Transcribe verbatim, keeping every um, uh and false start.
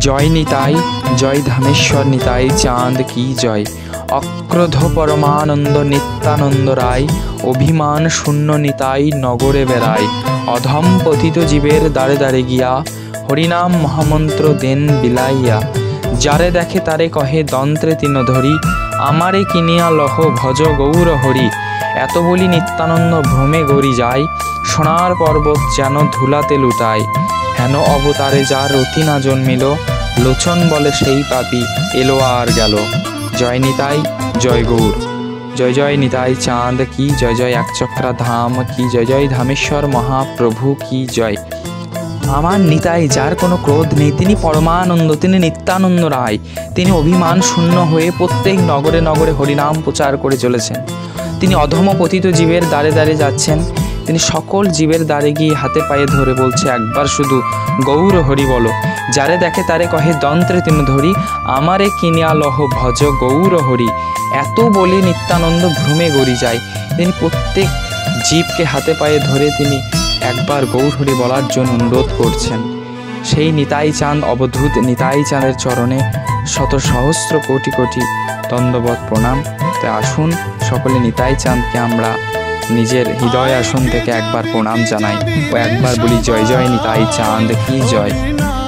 জয় নিতাই, জয় ধামেশ্বর নিতাই চাঁদ কি জয়। অক্রোধ পরমানন্দ নিত্যানন্দ রায়, অভিমান শূন্য নিতাই নগরে বেড়ায়। অধম পতিত জীবের দ্বারে দ্বারে গিয়া, হরিনাম মহামন্ত্র দেন বিলাইয়া। যারে দেখে তারে কহে দন্ত্রে তিন ধরি, আমারে কিনিয়া লহ ভজ গৌর হরি। এত বলি নিত্যানন্দ ভ্রমে গড়ি যায়, সোনার পর্বত যেন ধুলাতে লুটায়। হেন অবতারে যার রতি না জন্মিল, লোচন বলে সেই পাপী এলো আর গেল। জয় নিতাই, জয় গৌর। জয় জয় নিতাই চাঁদ কি জয়, জয় একচক্রা ধাম কি জয়, জয় ধামেশ্বর মহাপ্রভু কি জয়। আমার নিতাই, যার কোনো ক্রোধ নেই, তিনি পরমানন্দ, তিনি নিত্যানন্দ রায়। তিনি অভিমান শূন্য হয়ে প্রত্যেক নগরে নগরে হরিনাম প্রচার করে চলেছেন। তিনি অধম পতিত জীবের দ্বারে দ্বারে যাচ্ছেন। তিনি সকল জীবের দ্বারে গিয়ে হাতে পায়ে ধরে বলছে, একবার শুধু গৌর হরি বলো। যারে দেখে তারে কহে দন্ত্রে তিন ধরি, আমারে কিনিয়া লহ ভজ গৌর হরি। এত বলে নিত্যানন্দ ভ্রমে গড়ি যায়। তিনি প্রত্যেক জীবকে হাতে পায়ে ধরে তিনি একবার গৌর হরি বলার জন্য অনুরোধ করছেন। সেই নিতাই চাঁদ, অবধূত নিতাই চাঁদের চরণে শত সহস্র কোটি কোটি দণ্ডবত প্রণাম। তো আসুন সকলে নিতাই চাঁদকে আমরা নিজের হৃদয় আসন থেকে একবার প্রণাম জানাই ও একবার বলি জয় জয় নিতাই চাঁদ কি জয়।